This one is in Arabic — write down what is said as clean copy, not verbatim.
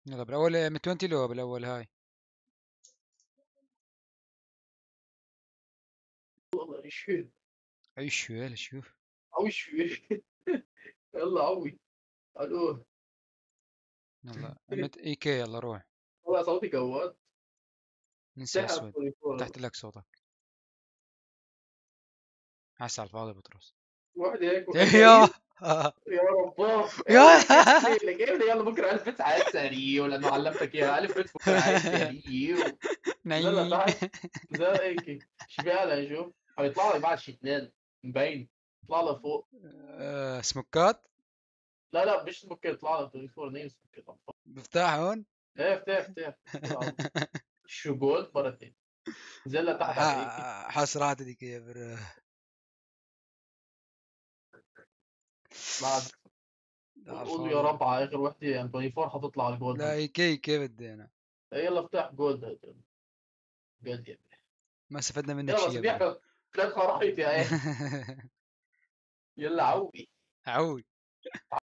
يلا بالاول من 20 لو بالاول هاي. والله شو ايش يلا شوف. عوي شو يلا عوي. الو. يلا مت اي كي يلا روح. والله صوتي قوات. ننسى تحت اسود. التليفون. فتحت لك صوتك. حاسس على الفاضي بطرس. واحد هيك يا وحكايم. يا رباه يا يلا كيف ليلك كيف يلا بكره الف تعال سريع لانه علمتك اياها الف بكره عايز سريع. نزلنا نعيم. تحت. زي هيك شبالة شوف حيطلع لك بعد شي اثنين مبين. يطلع له فوق. سموكات. لا لا مش ممكن يطلع له تليفون نيم ممكن. بفتح هون. ايه افتح افتح. شو جولد مرتين. نزلنا تحت على هيك. حاس راحت هذيك يا برو. بعد على قول يا الفاضي. رب على اخر وحده يعني 24 حتطلع الجولد لا هلا. اي كي كي بدي انا. إيه يلا افتح جولد. جولد يا بيه. ما استفدنا منك يلا شيء بس يا برو. بيحكي ثلاث خرايط يا ايه. يلا عوي. عوي.